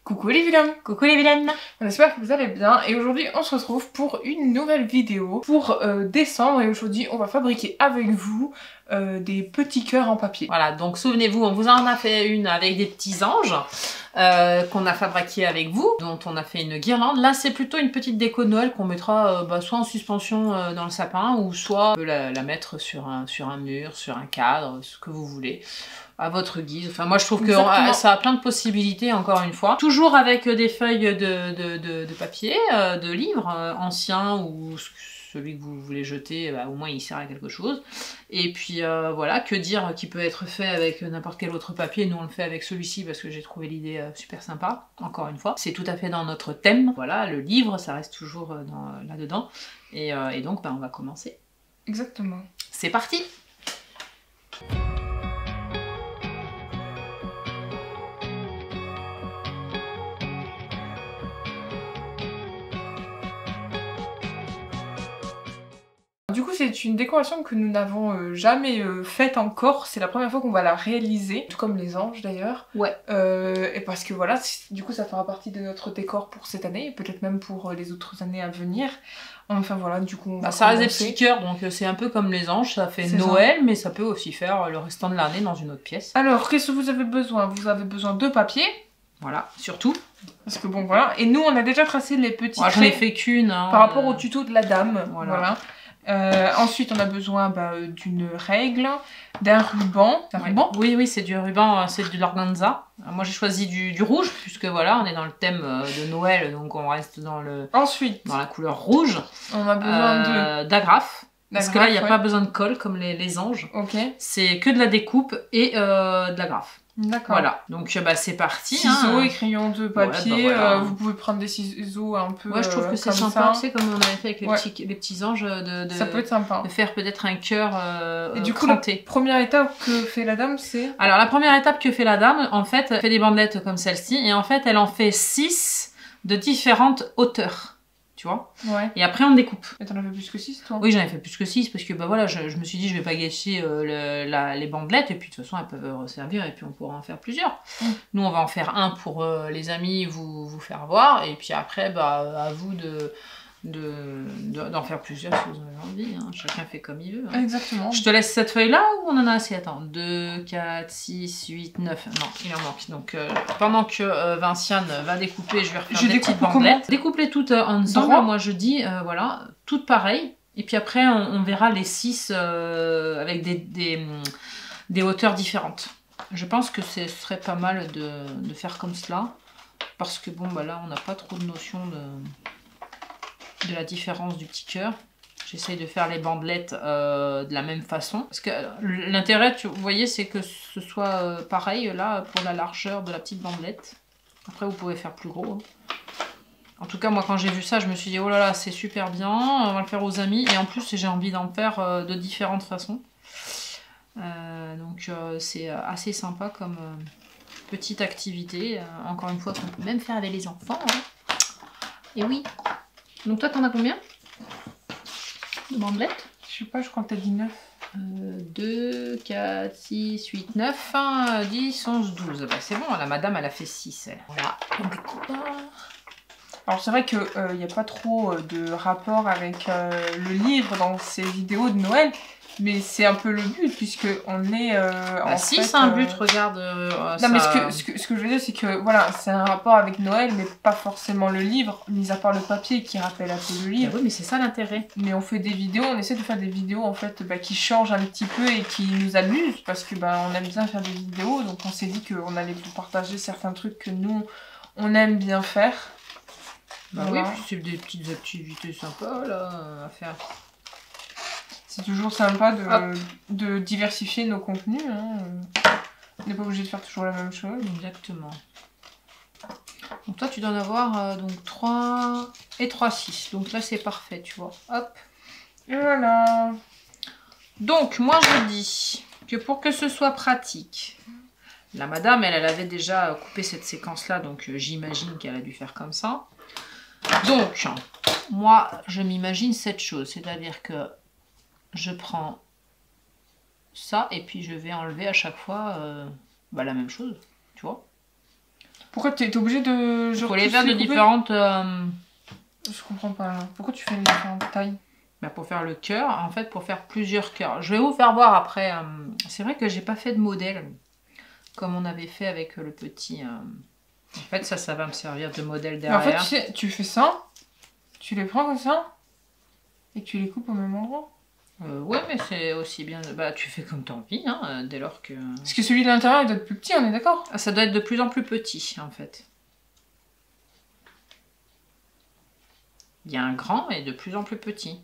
Coucou les vilains! Coucou les vilaines! On espère que vous allez bien et aujourd'hui on se retrouve pour une nouvelle vidéo pour décembre et aujourd'hui on va fabriquer avec vous des petits cœurs en papier. Voilà, donc souvenez-vous, on vous en a fait une avec des petits anges qu'on a fabriqué avec vous, dont on a fait une guirlande. Là c'est plutôt une petite déco de Noël qu'on mettra soit en suspension dans le sapin ou soit on peut la mettre sur un mur, sur un cadre, ce que vous voulez. À votre guise. Enfin, moi je trouve que ça a plein de possibilités, encore une fois. Toujours avec des feuilles de papier, de livres anciens ou celui que vous voulez jeter, au moins il sert à quelque chose. Et puis voilà, que dire qui peut être fait avec n'importe quel autre papier. Nous on le fait avec celui-ci parce que j'ai trouvé l'idée super sympa, encore une fois. C'est tout à fait dans notre thème. Voilà, le livre, ça reste toujours là-dedans. Et donc on va commencer. Exactement. C'est parti! Du coup c'est une décoration que nous n'avons jamais faite encore, c'est la première fois qu'on va la réaliser, tout comme les anges d'ailleurs. Ouais. Et parce que voilà, du coup ça fera partie de notre décor pour cette année, et peut-être même pour les autres années à venir. Enfin voilà, du coup on va ça reste des petits cœurs, donc c'est un peu comme les anges, ça fait Noël, mais ça peut aussi faire le restant de l'année dans une autre pièce. Alors qu'est-ce que vous avez besoin? Vous avez besoin de papier. Voilà, surtout. Parce que bon voilà, et nous on a déjà tracé les petits traits. J'en ai fait qu'une. Hein, par rapport au tuto de la dame, voilà. Ensuite on a besoin d'une règle, d'un ruban. Un ruban? Oui, c'est du ruban, c'est de l'organza. Moi j'ai choisi du rouge, puisque voilà, on est dans le thème de Noël, donc on reste dans la couleur rouge. On a besoin d'agrafes. Parce que là, il n'y a pas besoin de colle comme les anges. Ok. C'est que de la découpe et de l'agrafe. D'accord. Voilà, donc c'est parti. Ciseaux et crayons de papier, voilà. vous pouvez prendre des ciseaux un peu. Ouais, je trouve que c'est sympa, tu sais, comme on avait fait avec les petits anges, ça peut être sympa. De faire peut-être un cœur et du coup, cranté. La première étape que fait la dame, c'est... Alors, la première étape que fait la dame, en fait, elle fait des bandelettes comme celle-ci, et en fait, elle en fait 6 de différentes hauteurs. Tu vois? Ouais. Et après on découpe. Et t'en as fait plus que 6 toi? Oui, j'en ai fait plus que 6 parce que voilà, je me suis dit je vais pas gâcher les bandelettes et puis de toute façon elles peuvent resservir et puis on pourra en faire plusieurs. Nous on va en faire un pour les amis, vous faire voir et puis après à vous d'en faire plusieurs si vous en avez envie, hein. Chacun fait comme il veut. Hein. Exactement. Je te laisse cette feuille là ou on en a assez? Attends, 2, 4, 6, 8, 9, non, il en manque. Donc pendant que Vinciane va découper, je vais refaire des petites bandelettes. Découpe-les toutes ensemble, moi je dis, voilà, toutes pareilles. Et puis après on verra les 6 avec des hauteurs différentes. Je pense que ce serait pas mal de faire comme cela. Parce que bon, là on n'a pas trop de notion de la différence du petit cœur. J'essaye de faire les bandelettes de la même façon. Parce que l'intérêt, vous voyez, c'est que ce soit pareil là pour la largeur de la petite bandelette. Après, vous pouvez faire plus gros. Hein. En tout cas, moi, quand j'ai vu ça, je me suis dit, oh là là, c'est super bien. On va le faire aux amis. Et en plus, j'ai envie d'en faire de différentes façons. Donc, c'est assez sympa comme petite activité. Encore une fois, qu'on peut même faire avec les enfants. Hein. Et oui. Donc toi, t'en as combien de bandelettes? Je sais pas, je crois que t'as dit 9. 2, 4, 6, 8, 9, 10, 11, 12. C'est bon, la madame, elle a fait 6. Elle. Voilà, on découpe. Alors c'est vrai qu'il n'y a pas trop de rapport avec le livre dans ces vidéos de Noël. Mais c'est un peu le but, puisque on est si, c'est un but, regarde. Non, ça... mais ce que je veux dire, c'est que voilà, c'est un rapport avec Noël, mais pas forcément le livre, mis à part le papier qui rappelle un peu le livre. Oui, mais c'est ça l'intérêt. Mais on fait des vidéos, on essaie de faire des vidéos en fait qui changent un petit peu et qui nous amusent, parce que on aime bien faire des vidéos, donc on s'est dit qu'on allait vous partager certains trucs que nous, on aime bien faire. Voilà. Oui, puis c'est des petites activités sympas là à faire. C'est toujours sympa de diversifier nos contenus. Hein. On n'est pas obligé de faire toujours la même chose. Exactement. Donc toi, tu dois en avoir donc 3 et 3, 6. Donc là, c'est parfait, tu vois. Hop. Et voilà. Donc, moi, je dis que pour que ce soit pratique, la madame, elle avait déjà coupé cette séquence-là. Donc, j'imagine qu'elle a dû faire comme ça. Donc, moi, je m'imagine cette chose. C'est-à-dire que je prends ça et puis je vais enlever à chaque fois la même chose, tu vois. Pourquoi tu es obligé de... Il faut les faire de différentes... Je comprends pas. Pourquoi tu fais les différentes tailles? Bah pour faire le cœur, en fait, pour faire plusieurs cœurs. Je vais vous faire voir après. C'est vrai que j'ai pas fait de modèle, comme on avait fait avec le petit... En fait, ça va me servir de modèle derrière. Mais en fait, tu fais ça, tu les prends comme ça, et tu les coupes au même endroit. Ouais, mais c'est aussi bien... Bah, tu fais comme t'as envie, hein, dès lors que... Parce que celui de l'intérieur, il doit être plus petit, on est d'accord? Ah, ça doit être de plus en plus petit, en fait. Il y a un grand et de plus en plus petit.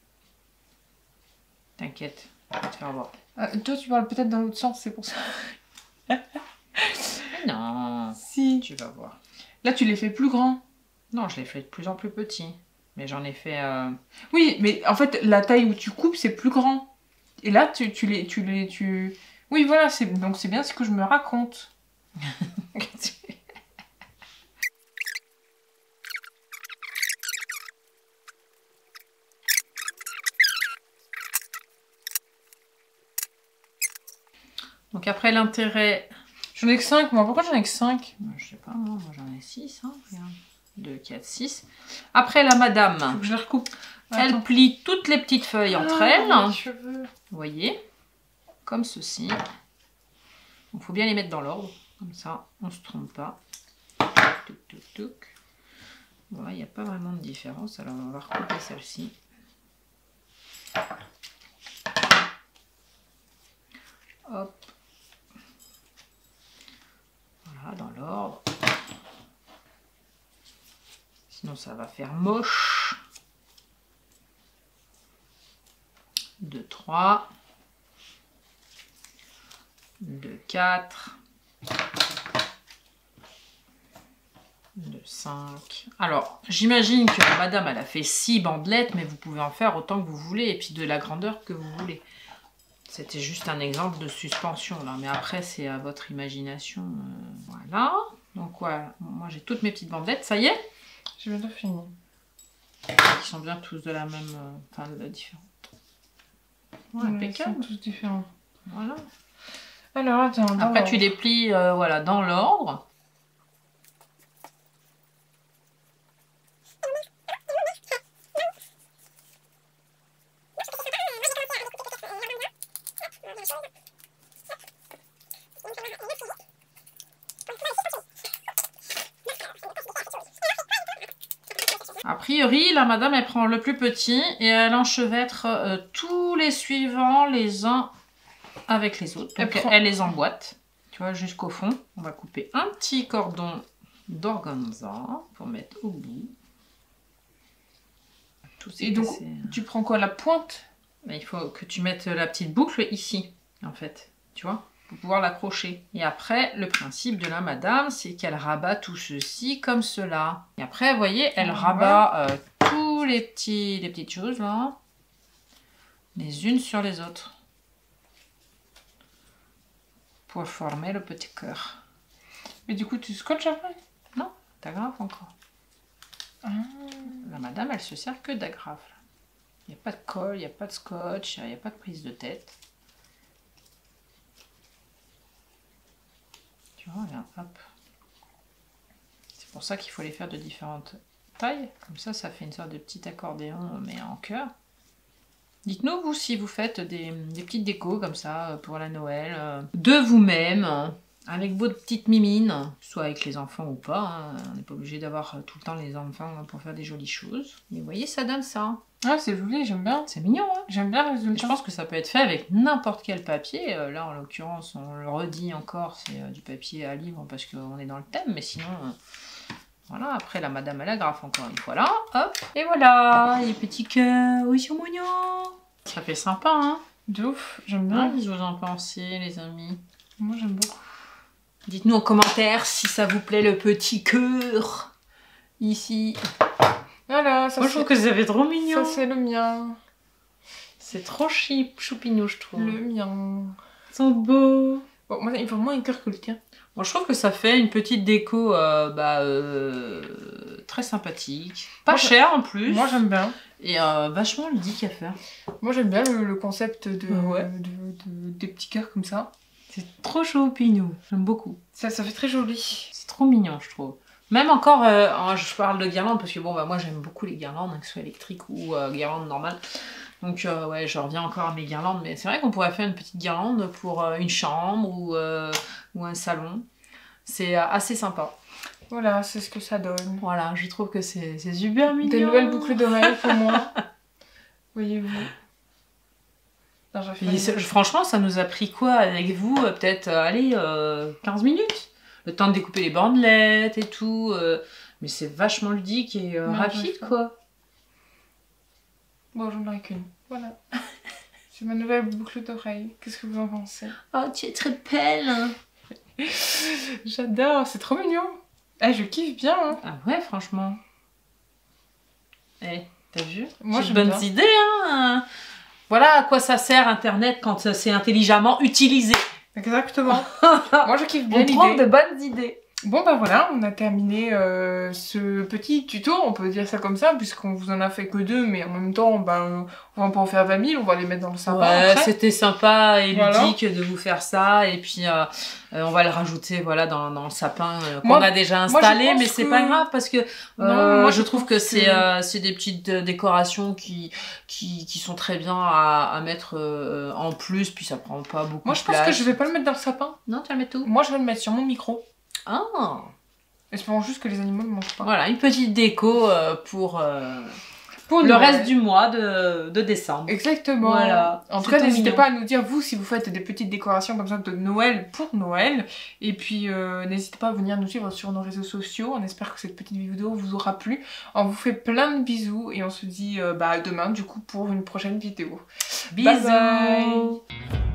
T'inquiète, je vais te faire voir. Toi, tu parles peut-être dans l'autre sens, c'est pour ça. Mais non, si. Tu vas voir. Là, tu les fais plus grands. Non, je les fais de plus en plus petits. Mais j'en ai fait... Oui, mais en fait, la taille où tu coupes, c'est plus grand. Et là, tu... Oui, voilà, donc c'est bien ce que je me raconte. Donc après, l'intérêt... J'en ai que 5, moi. Pourquoi j'en ai que 5? Je sais pas, moi j'en ai 6. Hein. Regarde. 2, 4, 6. Après, la madame... Faut que je les recoupe. Elle plie toutes les petites feuilles entre elles. Cheveux. Vous voyez, comme ceci. Il faut bien les mettre dans l'ordre, comme ça, on ne se trompe pas. Touc, touc, touc. Voilà, il n'y a pas vraiment de différence. Alors, on va recouper celle-ci. Hop. Voilà, dans l'ordre. Sinon, ça va faire moche. 2, 3, 2, 4, 2, 5. Alors, j'imagine que madame, elle a fait 6 bandelettes, mais vous pouvez en faire autant que vous voulez, et puis de la grandeur que vous voulez. C'était juste un exemple de suspension, là, mais après, c'est à votre imagination. Voilà. Donc, voilà. Moi, j'ai toutes mes petites bandelettes, ça y est? J'ai bientôt fini. Ils sont bien tous de la même... Enfin, de la différente. Ouais, impeccable. Ils sont tous différents. Voilà. Alors, attends. Après, tu les plies voilà, dans l'ordre. A priori, la madame, elle prend le plus petit et elle enchevêtre tous les suivants les uns avec les autres. Donc, elle les emboîte, tu vois, jusqu'au fond. On va couper un petit cordon d'organza pour mettre au bout. Et donc, tu prends quoi, la pointe? Il faut que tu mettes la petite boucle ici, en fait, tu vois, pour pouvoir l'accrocher. Et après, le principe de la madame, c'est qu'elle rabat tout ceci comme cela. Et après, vous voyez, elle rabat tous les petites choses, là, les unes sur les autres, pour former le petit cœur. Mais du coup, tu scotches après? Non, t'agrafes encore. La madame, elle se sert que d'agrafe. Il n'y a pas de colle, il n'y a pas de scotch, il n'y a pas de prise de tête. Tu vois, regarde, hop. C'est pour ça qu'il faut les faire de différentes tailles. Comme ça, ça fait une sorte de petit accordéon, mais en cœur. Dites-nous, vous, si vous faites des petites décos comme ça pour la Noël, de vous-même, avec votre petite mimine, soit avec les enfants ou pas. Hein. On n'est pas obligé d'avoir tout le temps les enfants pour faire des jolies choses. Et vous voyez, ça donne ça. Ah, c'est joli, j'aime bien. C'est mignon, hein. J'aime bien le résultat. Je pense que ça peut être fait avec n'importe quel papier. Là, en l'occurrence, on le redit encore, c'est du papier à livre parce qu'on est dans le thème. Mais sinon, voilà. Après, la madame, elle agrafe encore une fois là. Hop. Et voilà, les petits cœurs. Oui, c'est mignon. Ça fait sympa, hein. De ouf, j'aime bien. Qu'est-ce que vous en pensez, les amis? Moi, j'aime beaucoup. Dites-nous en commentaire si ça vous plaît le petit cœur. Ici. Voilà, ça moi je trouve que ça fait trop mignon. Ça c'est le mien. C'est trop choupinou, je trouve. Le mien. Ils sont beaux. Bon, moi il faut moins un cœur que le tien. Bon, je trouve que ça fait une petite déco très sympathique. Pas cher en plus. Moi j'aime bien. Et vachement ludique à faire. Moi j'aime bien le concept des petits cœurs comme ça. C'est trop choupinou. J'aime beaucoup. Ça fait très joli. C'est trop mignon, je trouve. Même encore, je parle de guirlandes parce que bon, bah moi j'aime beaucoup les guirlandes, que ce soit électriques ou guirlandes normales. Donc ouais, je reviens encore à mes guirlandes, mais c'est vrai qu'on pourrait faire une petite guirlande pour une chambre ou un salon. C'est assez sympa. Voilà, c'est ce que ça donne. Voilà, je trouve que c'est super mignon. Des nouvelles boucles d'oreilles pour moi. Voyez-vous. Franchement, ça nous a pris quoi avec vous? Peut-être, allez, 15 minutes. Le temps de découper les bandelettes et tout. Mais c'est vachement ludique et rapide, quoi. Bon, j'en aurai qu'une. Voilà. C'est ma nouvelle boucle d'oreille. Qu'est-ce que vous en pensez? Oh, tu es très belle. J'adore, c'est trop mignon. Eh, je kiffe bien. Hein. Ah ouais, franchement. Eh, t'as vu? Moi, j'ai de bonnes idées, hein. Voilà à quoi ça sert Internet quand c'est intelligemment utilisé. Exactement. Moi, je kiffe bien l'idée. On prend de bonnes idées. Bon bah voilà, on a terminé ce petit tuto, on peut dire ça comme ça, puisqu'on vous en a fait que 2, mais en même temps, on va pas en faire 20 000, on va les mettre dans le sapin. Ouais, c'était sympa et ludique de vous faire ça, et puis on va le rajouter voilà, dans le sapin qu'on a déjà installé, mais c'est pas grave, parce que moi, je trouve que c'est des petites décorations qui sont très bien à mettre en plus, puis ça prend pas beaucoup de place. Moi je pense que je vais pas le mettre dans le sapin. Non, tu vas le mettre où? Moi je vais le mettre sur mon micro. Ah. Espérons juste que les animaux ne mangent pas. Voilà, une petite déco pour le reste du mois de décembre. Exactement. Voilà. En tout cas, n'hésitez pas à nous dire, vous, si vous faites des petites décorations comme ça de Noël pour Noël. Et puis, n'hésitez pas à venir nous suivre sur nos réseaux sociaux. On espère que cette petite vidéo vous aura plu. On vous fait plein de bisous et on se dit à demain, du coup, pour une prochaine vidéo. Bisous. Bye bye.